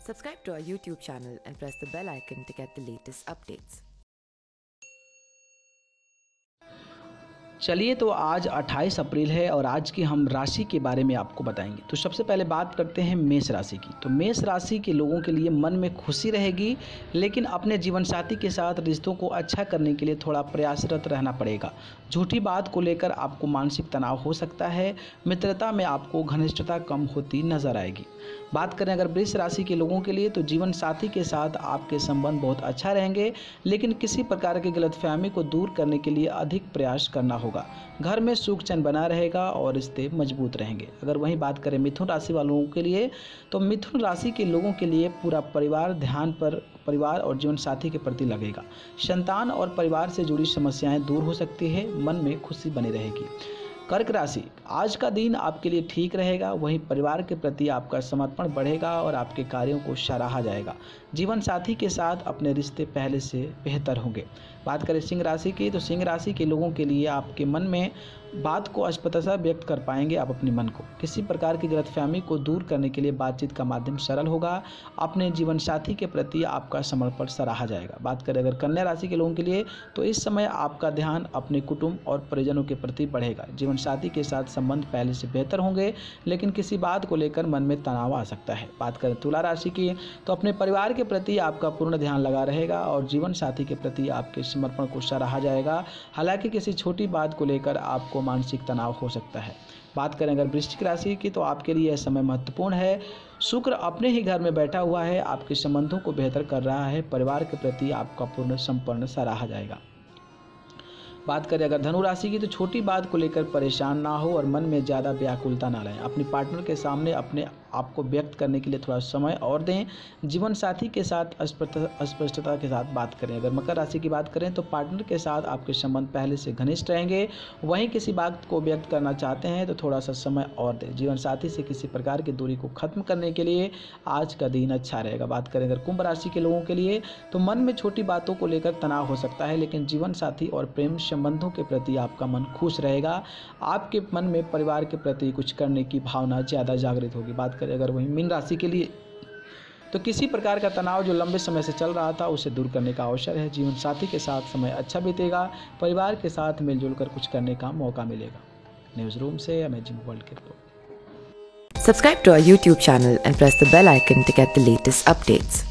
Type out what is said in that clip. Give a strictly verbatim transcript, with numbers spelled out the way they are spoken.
Subscribe to our YouTube channel and press the bell icon to get the latest updates. चलिए, तो आज अट्ठाईस अप्रैल है और आज की हम राशि के बारे में आपको बताएंगे। तो सबसे पहले बात करते हैं मेष राशि की। तो मेष राशि के लोगों के लिए मन में खुशी रहेगी, लेकिन अपने जीवन साथी के साथ रिश्तों को अच्छा करने के लिए थोड़ा प्रयासरत रहना पड़ेगा। झूठी बात को लेकर आपको मानसिक तनाव हो सकता है। मित्रता में आपको घनिष्ठता कम होती नजर आएगी। बात करें अगर वृष राशि के लोगों के लिए, तो जीवन साथी के साथ आपके संबंध बहुत अच्छा रहेंगे, लेकिन किसी प्रकार की गलतफहमी को दूर करने के लिए अधिक प्रयास करना होगा। घर में सुख चैन बना रहेगा और रिश्ते मजबूत रहेंगे। अगर वहीं बात करें मिथुन राशि वालों के लिए, तो मिथुन राशि के लोगों के लिए पूरा परिवार ध्यान पर परिवार और जीवन साथी के प्रति लगेगा। संतान और परिवार से जुड़ी समस्याएं दूर हो सकती है। मन में खुशी बनी रहेगी। कर्क राशि, आज का दिन आपके लिए ठीक रहेगा। वहीं परिवार के प्रति आपका समर्पण बढ़ेगा और आपके कार्यों को सराहा जाएगा। जीवन साथी के साथ अपने रिश्ते पहले से बेहतर होंगे। बात करें सिंह राशि की, तो सिंह राशि के लोगों के लिए आपके मन में बात को स्पष्टता व्यक्त कर पाएंगे आप अपने मन को। किसी प्रकार की गलतफहमी को दूर करने के लिए बातचीत का माध्यम सरल होगा। अपने जीवन साथी के प्रति आपका समर्पण सराहा जाएगा। बात करें अगर कन्या राशि के लोगों के लिए, तो इस समय आपका ध्यान अपने कुटुंब और परिजनों के प्रति बढ़ेगा। जीवन साथी के साथ संबंध पहले से बेहतर होंगे, लेकिन किसी बात को लेकर मन में तनाव आ सकता है। बात करें तुला राशि की, तो अपने परिवार के प्रति आपका पूर्ण ध्यान लगा रहेगा और जीवन साथी के प्रति आपके समर्पण को सराहा जाएगा। हालांकि किसी छोटी बात को लेकर आपको मानसिक तनाव हो सकता है। बात करें अगर वृश्चिक राशि की, तो आपके लिए यह समय महत्वपूर्ण है। शुक्र अपने ही घर में बैठा हुआ है, आपके संबंधों को बेहतर कर रहा है। परिवार के प्रति आपका पूर्ण संपूर्ण सराहा जाएगा। बात करें अगर धनु राशि की, तो छोटी बात को लेकर परेशान ना हो और मन में ज़्यादा व्याकुलता ना लाएं। अपने पार्टनर के सामने अपने आपको व्यक्त करने के लिए थोड़ा समय और दें। जीवन साथी के साथ स्पष्टता के साथ बात करें। अगर मकर राशि की बात करें, तो पार्टनर के साथ आपके संबंध पहले से घनिष्ठ रहेंगे। वहीं किसी बात को व्यक्त करना चाहते हैं तो थोड़ा सा समय और दें। जीवन साथी से किसी प्रकार की दूरी को खत्म करने के लिए आज का दिन अच्छा रहेगा। बात करें अगर कुंभ राशि के लोगों के लिए, तो मन में छोटी बातों को लेकर तनाव हो सकता है, लेकिन जीवन साथी और प्रेम संबंधों के प्रति आपका मन खुश रहेगा। आपके मन में परिवार के प्रति कुछ करने की भावना ज़्यादा जागृत होगी। बात करें अगर वहीं मीन राशि के लिए, तो किसी प्रकार का तनाव जो लंबे समय से चल रहा था उसे दूर करने का अवसर है। जीवन साथी के साथ समय अच्छा बीतेगा। परिवार के साथ मिलजुल कर कुछ करने का मौका मिलेगा। न्यूज़ रूम से अमेजिंग वर्ल्ड की रिपोर्ट। Subscribe to our YouTube channel and press the bell icon to get the latest updates.